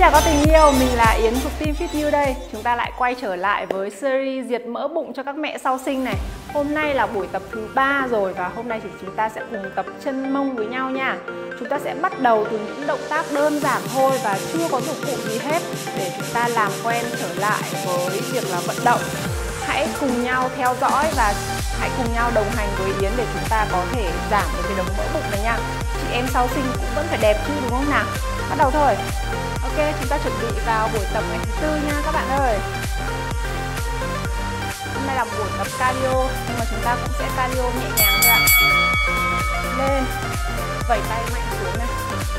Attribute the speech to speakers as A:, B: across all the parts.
A: chào các tình yêu, mình là Yến thuộc team Fit You đây. Chúng ta lại quay trở lại với series diệt mỡ bụng cho các mẹ sau sinh này. Hôm nay là buổi tập thứ 3 rồi và hôm nay thì chúng ta sẽ cùng tập chân mông với nhau nha. Chúng ta sẽ bắt đầu từ những động tác đơn giản thôi và chưa có dụng cụ gì hết để chúng ta làm quen trở lại với việc là vận động. Hãy cùng nhau theo dõi và hãy cùng nhau đồng hành với Yến để chúng ta có thể giảm được cái đống mỡ bụng này nha. Chị em sau sinh cũng vẫn phải đẹp chứ, đúng không nào? Bắt đầu thôi. Ok, chúng ta chuẩn bị vào buổi tập ngày thứ 4 nha các bạn ơi. Hôm nay là buổi tập cardio nhưng mà chúng ta cũng sẽ cardio nhẹ nhàng thôi ạ. Lên, vẩy tay mạnh xuống này.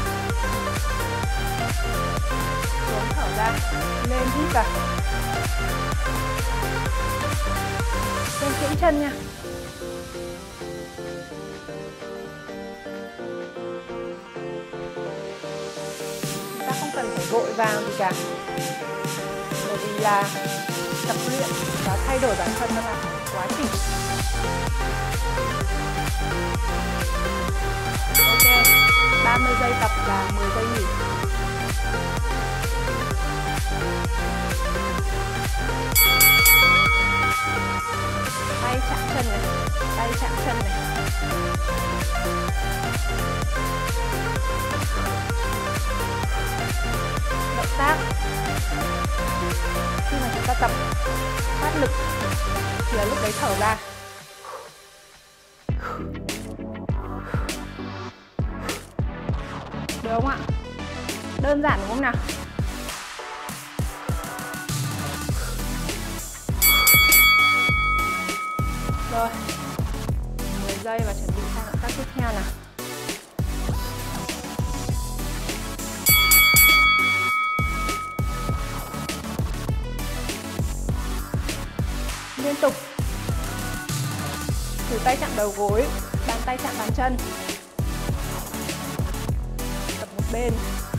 A: Xuống thở ra, lên hít vào. Lên kiễng chân nha. Không cần phải vội vàng gì cả, bởi vì là tập luyện và thay đổi bản thân nó là quá trình. Ok, 30 giây tập và 10 giây nghỉ. Tay chạm chân này, tay chạm chân này. Động tác khi mà chúng ta tập phát lực thì là lúc đấy thở ra. Được không ạ? Đơn giản đúng không nào? Rồi, 10 giây và chuẩn bị sang động tác tiếp theo nào. Liên tục. Thử tay chạm đầu gối, bàn tay chạm bàn chân. Tập một bên.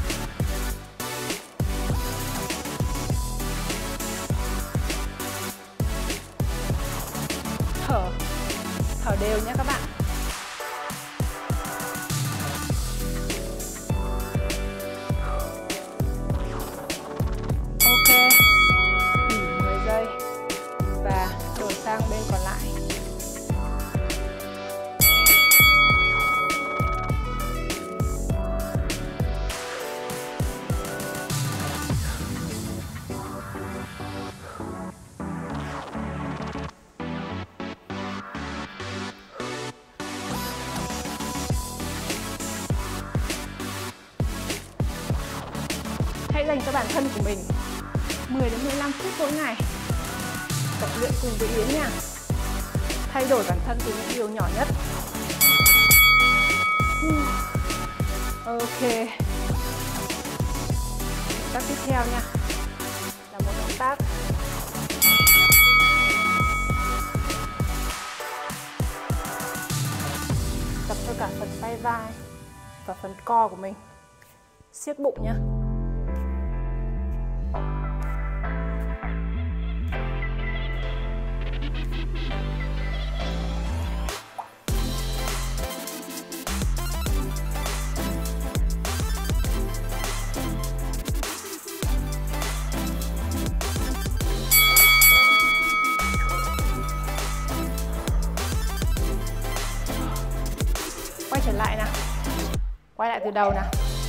A: Thở. Thở đều nhé các bạn. Ok. Nghỉ 10 giây. Và đổi sang bên còn lại. Hãy dành cho bản thân của mình 10 đến 15 phút mỗi ngày tập luyện cùng với Yến nha. Thay đổi bản thân từ những điều nhỏ nhất. Ok. Động tác tiếp theo nha. Là một động tác tập cho cả phần tay vai và phần co của mình. Siết bụng nha. Quay trở lại nào. Quay lại từ đầu nào.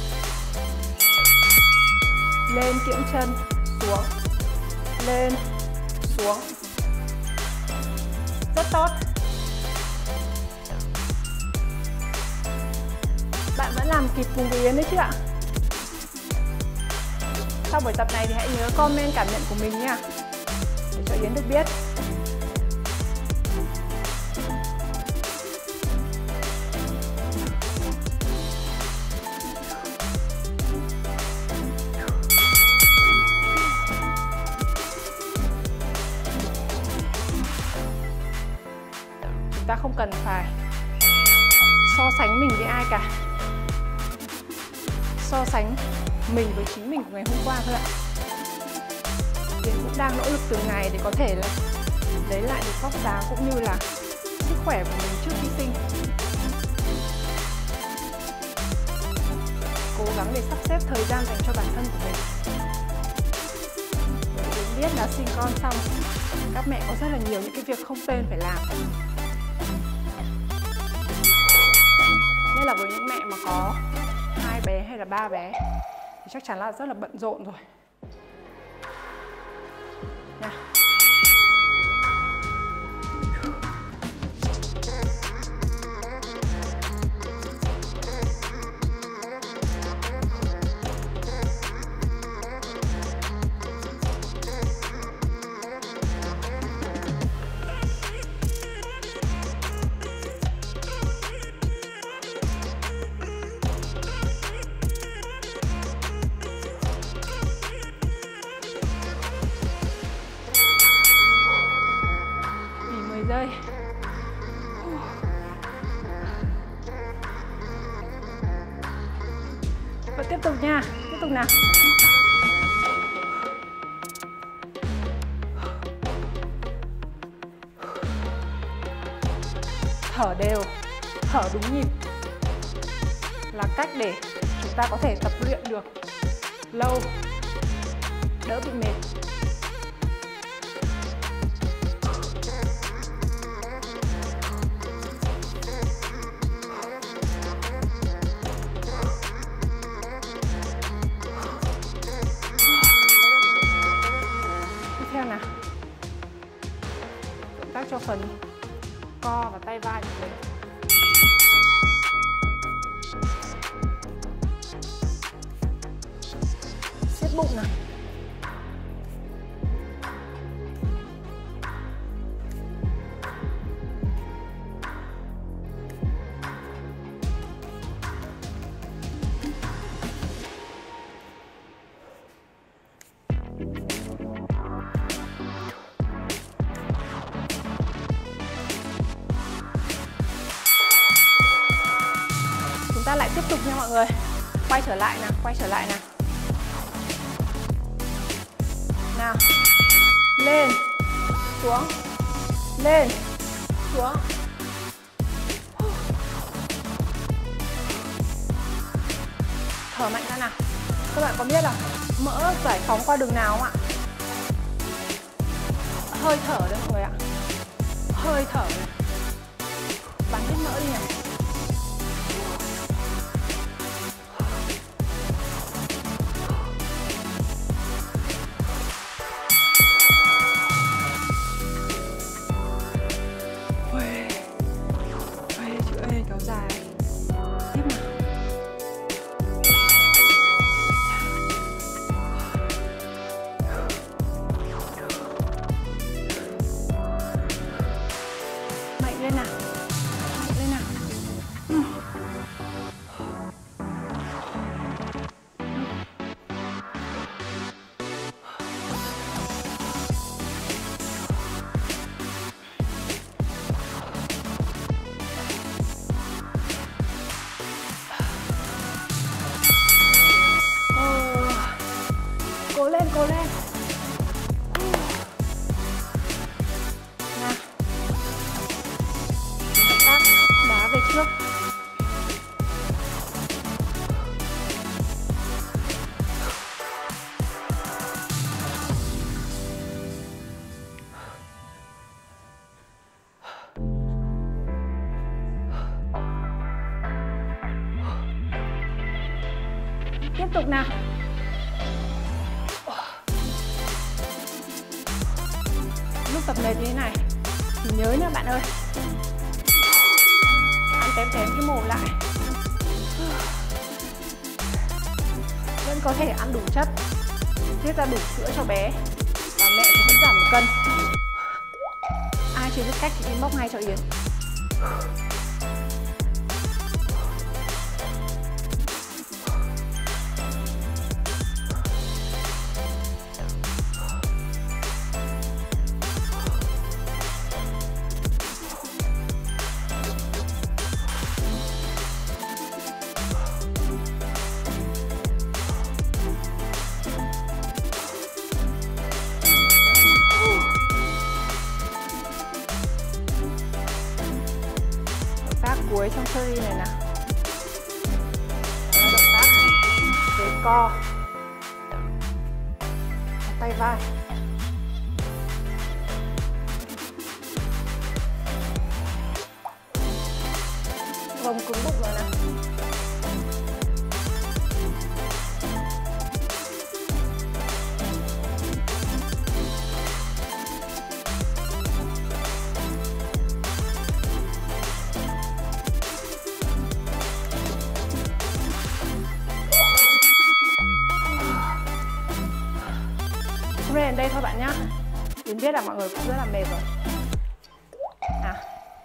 A: Lên kiễng chân, xuống. Lên, xuống. Rất tốt. Bạn vẫn làm kịp cùng với Yến đấy chứ ạ? Sau buổi tập này thì hãy nhớ comment cảm nhận của mình nha, để cho Yến được biết. Chúng ta không cần phải so sánh mình với ai cả. So sánh mình với chính mình của ngày hôm qua thôi ạ. Yến cũng đang nỗ lực từng ngày để có thể là lấy lại được vóc dáng cũng như là sức khỏe của mình trước khi sinh. cố gắng để sắp xếp thời gian dành cho bản thân của mình. Bởi vì biết là sinh con xong, các mẹ có rất là nhiều những cái việc không tên phải làm. Nhất là với những mẹ mà có 2 bé hay là 3 bé thì chắc chắn là rất là bận rộn rồi. Nào. Giây. Và tiếp tục nha, tiếp tục nào. Thở đều, thở đúng nhịp là cách để chúng ta có thể tập luyện được lâu, đỡ bị mệt. Cho phần co và tay vai của mình. Siết bụng nào. Chúng ta lại tiếp tục nha mọi người. Quay trở lại nào, quay trở lại nào. Nào. Lên, xuống, lên, xuống. Thở mạnh ra nào. Các bạn có biết là mỡ giải phóng qua đường nào không ạ? Hơi thở đấy mọi người ạ. Hơi thở này. Bắn hết mỡ đi nào. Kéo dài. Tiếp nào. Mạnh lên nào. Mạnh lên nào. Cố lên, cố lên. Nào. Động tác đá về trước. Tiếp tục nào. Lúc tập mệt như thế này thì nhớ nha bạn ơi, ăn tém tém cái mồm lại. Vẫn có thể ăn đủ chất, tiết ra đủ sữa cho bé và mẹ thì vẫn giảm 1 cân. Ai chưa biết cách thì inbox ngay cho Yến. Cuối trong series này nào. Đó là động tác co, tay vai. Vòng cứng bụng rồi nè. Hôm nay đến đây thôi bạn nhá. Yến biết là mọi người cũng rất là mệt rồi. Nào,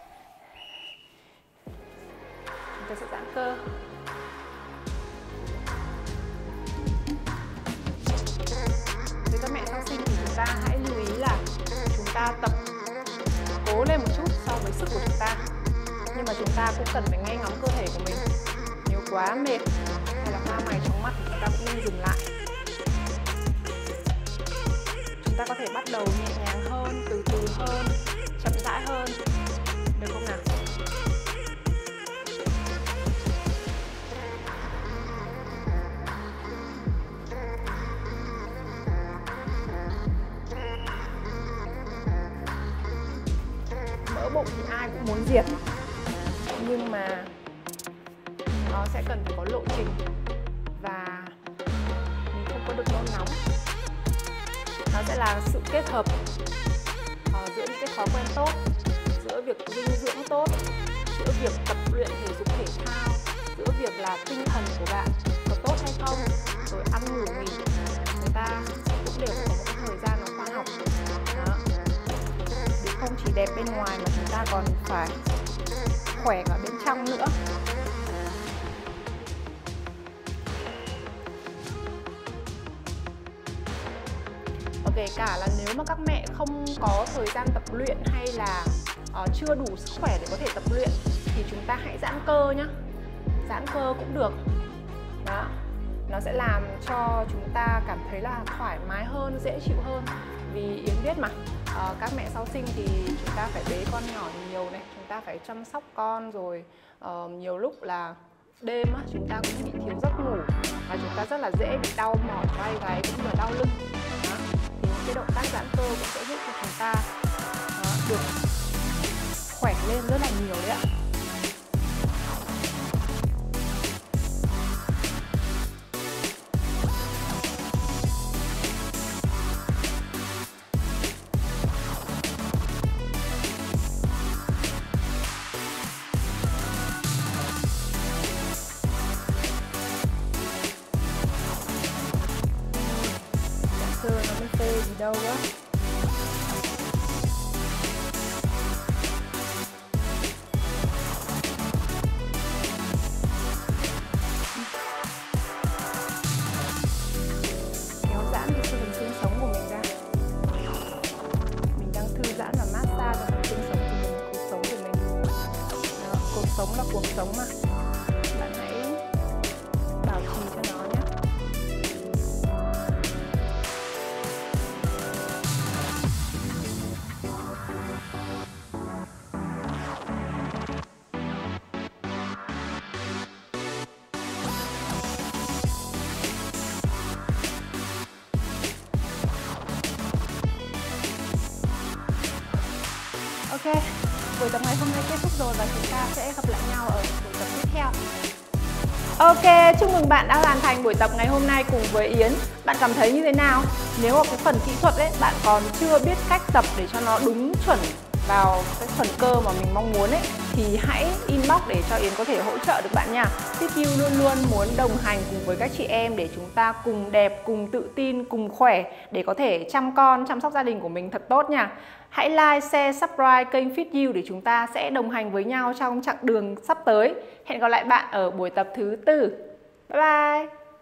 A: chúng ta sẽ giãn cơ. Với các mẹ sau sinh thì chúng ta hãy lưu ý là chúng ta tập cố lên một chút so với sức của chúng ta. Nhưng mà chúng ta cũng cần phải nghe ngóng cơ thể của mình. Nếu quá mệt hay là hoa mày chóng mặt thì chúng ta cũng nên dừng lại. Chúng ta có thể bắt đầu nhẹ nhàng hơn, từ từ hơn, chậm rãi hơn, được không nào? Mỡ bụng thì ai cũng muốn diệt, nhưng mà nó sẽ cần phải có lộ trình và mình không có được nôn nóng. Nó sẽ là sự kết hợp giữa những cái thói quen tốt, giữa việc dinh dưỡng tốt, giữa việc tập luyện thể dục thể thao, giữa việc là tinh thần của bạn có tốt hay không, rồi ăn ngủ nghỉ. Người ta cũng đều có một thời gian nó khoa học. Đó. Để không chỉ đẹp bên ngoài mà chúng ta còn phải khỏe ở bên trong nữa. Kể cả là nếu mà các mẹ không có thời gian tập luyện hay là chưa đủ sức khỏe để có thể tập luyện thì chúng ta hãy giãn cơ nhé. Giãn cơ cũng được. Đó. Nó sẽ làm cho chúng ta cảm thấy là thoải mái hơn, dễ chịu hơn. Vì Yến biết mà, các mẹ sau sinh thì chúng ta phải bế con nhỏ nhiều này, chúng ta phải chăm sóc con, rồi nhiều lúc là đêm á, chúng ta cũng bị thiếu giấc ngủ và chúng ta rất là dễ bị đau mỏi vai gáy cũng như là đau lưng. Đó. Thì những cái động tác giãn cơ cũng sẽ giúp cho chúng ta được khỏe lên rất là nhiều đấy ạ. Cơ nó mới tê gì đâu á. Kéo giãn cái phần xương sống của mình ra. Mình đang thư giãn và massage cho phần xương sống của mình, cuộc sống của mình. Đó, cuộc sống là cuộc sống mà. Bạn hãy bảo trì cho nó nhé. Ok, buổi tập ngày hôm nay kết thúc rồi và chúng ta sẽ gặp lại nhau ở buổi tập tiếp theo. Ok, chúc mừng bạn đã hoàn thành buổi tập ngày hôm nay cùng với Yến. Bạn cảm thấy như thế nào? Nếu ở cái phần kỹ thuật ấy, bạn còn chưa biết cách tập để cho nó đúng chuẩn vào cái phần cơ mà mình mong muốn ấy, thì hãy inbox để cho Yến có thể hỗ trợ được bạn nha. FitU luôn luôn muốn đồng hành cùng với các chị em để chúng ta cùng đẹp, cùng tự tin, cùng khỏe để có thể chăm con, chăm sóc gia đình của mình thật tốt nha. Hãy like, share, subscribe kênh FitU để chúng ta sẽ đồng hành với nhau trong chặng đường sắp tới. Hẹn gặp lại bạn ở buổi tập thứ 4. Bye bye!